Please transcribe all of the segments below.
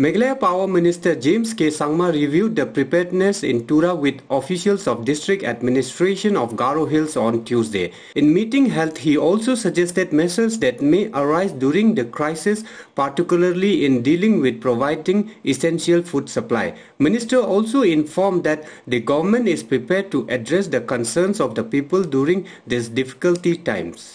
Meghalaya Power Minister James Sangma reviewed the preparedness in Tura with officials of District Administration of Garo Hills on Tuesday. In meeting held, he also suggested measures that may arise during the crisis, particularly in dealing with providing essential food supply. Minister also informed that the government is prepared to address the concerns of the people during these difficult times.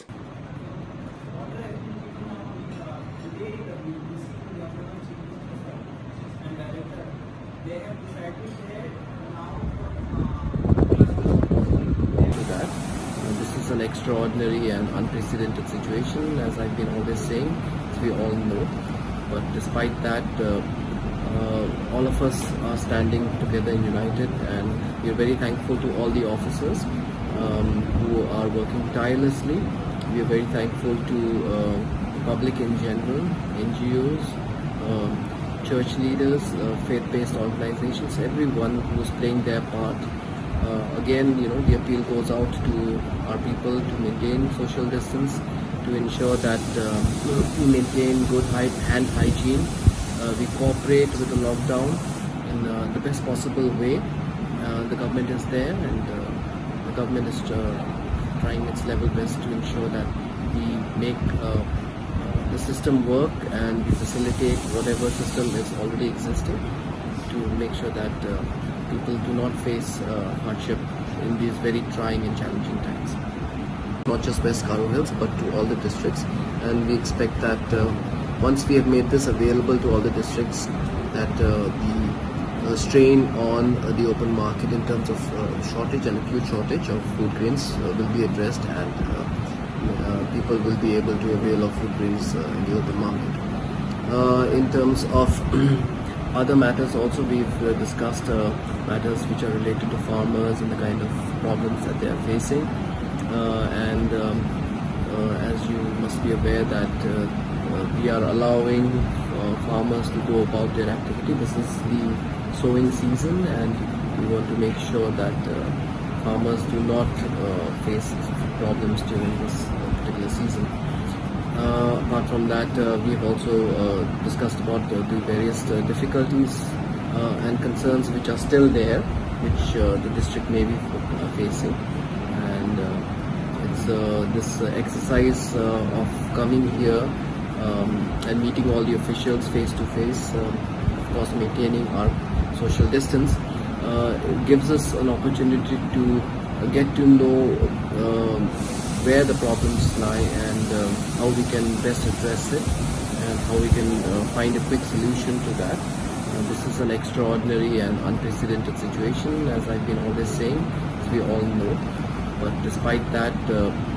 This is an extraordinary and unprecedented situation, as I've been always saying, as we all know. But despite that, all of us are standing together and united, and we are very thankful to all the officers who are working tirelessly. We are very thankful to the public in general, NGOs, church leaders, faith-based organizations, everyone who is playing their part. Again, the appeal goes out to our people to maintain social distance, to ensure that we maintain good hand hygiene. We cooperate with the lockdown in the best possible way. The government is there, and the government is trying its level best to ensure that we make the system work and we facilitate whatever system is already existing to make sure that people do not face hardship in these very trying and challenging times. Not just West Garo Hills, but to all the districts, and we expect that once we have made this available to all the districts, that the strain on the open market in terms of shortage and acute shortage of food grains will be addressed, and people will be able to avail of food grains in the open market. In terms of other matters also, we've discussed matters which are related to farmers and the kind of problems that they are facing. As you must be aware that we are allowing farmers to go about their activity. This is the sowing season, and we want to make sure that farmers do not face problems during this particular season. Apart from that, we have also discussed about the various difficulties and concerns which are still there, which the district may be facing. And it's this exercise of coming here and meeting all the officials face to face, of course maintaining our social distance, gives us an opportunity to get to know where the problems lie and how we can best address it, and how we can find a quick solution to that. This is an extraordinary and unprecedented situation, as I've been always saying, as we all know. But despite that,